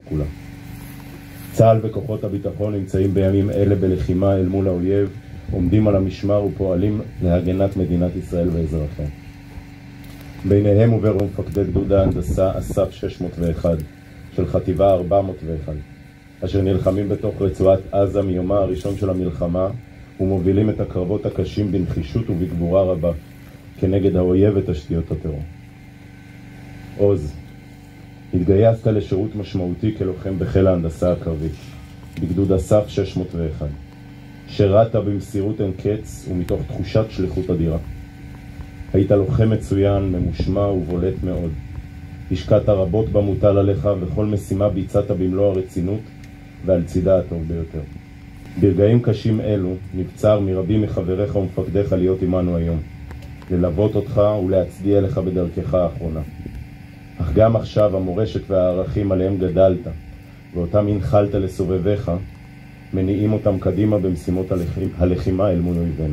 כולה. צה"ל וכוחות הביטחון נמצאים בימים אלה בלחימה אל מול האויב, עומדים על המשמר ופועלים להגנת מדינת ישראל ואזרחיה. ביניהם עובר מפקדי גדוד ההנדסה אסף 601 של חטיבה 401, אשר נלחמים בתוך רצועת עזה מיומה הראשון של המלחמה ומובילים את הקרבות הקשים בנחישות ובגבורה רבה כנגד האויב ותשתיות הטרור. עוז, התגייסת לשירות משמעותי כלוחם בחיל ההנדסה הקרבית, בגדוד אסף 601. שירת במסירות אין קץ ומתוך תחושת שליחות אדירה. היית לוחם מצוין, ממושמע ובולט מאוד. השקעת רבות במוטל עליך וכל משימה ביצעת במלוא הרצינות ועל צידה הטוב ביותר. ברגעים קשים אלו נבצר מרבים מחבריך ומפקדיך להיות עמנו היום, ללוות אותך ולהצדיע לך בדרכך האחרונה. אך גם עכשיו המורשת והערכים עליהם גדלת ואותם הנחלת לסובביך מניעים אותם קדימה במשימות הלחימה אל מול אויבינו.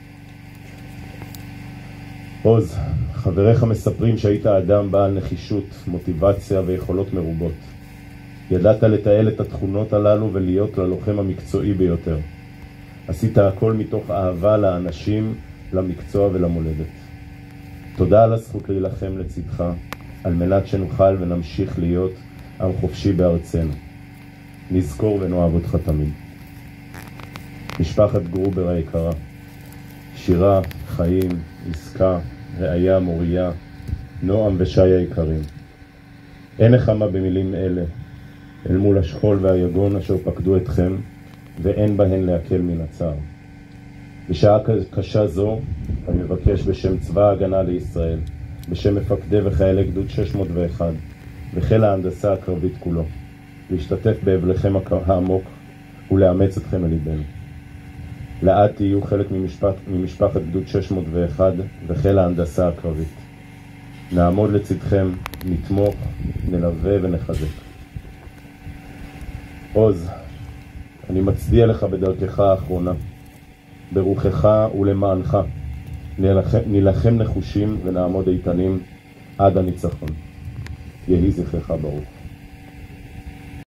עוז, חבריך מספרים שהיית אדם בעל נחישות, מוטיבציה ויכולות מרובות. ידעת לתעל את התכונות הללו ולהיות ללוחם המקצועי ביותר. עשית הכל מתוך אהבה לאנשים, למקצוע ולמולדת. תודה על הזכות להילחם לצדך, על מנת שנוכל ונמשיך להיות עם חופשי בארצנו. נזכור ונאהב אותך תמיד. משפחת גרובר היקרה, שירה, חיים, עסקה, ראיה, מוריה, נועם ושי היקרים. אין נחמה במילים אלה, אל מול השכול והיגון אשר פקדו אתכם, ואין בהן להקל מן הצער. בשעה קשה זו, אני מבקש בשם צבא ההגנה לישראל, בשם מפקדי וחיילי גדוד 601, וחיל ההנדסה הקרבית כולו, להשתתף באבלכם העמוק ולאמץ אתכם אל ליבנו. לעד תהיו חלק ממשפחת גדוד 601 וחיל ההנדסה הקרבית. נעמוד לצדכם, נתמוך, נלווה ונחזק. עוז, אני מצדיע לך בדרכך האחרונה, ברוחך ולמענך. נילחם נחושים ונעמוד איתנים עד הניצחון. יהי זכרך ברוך.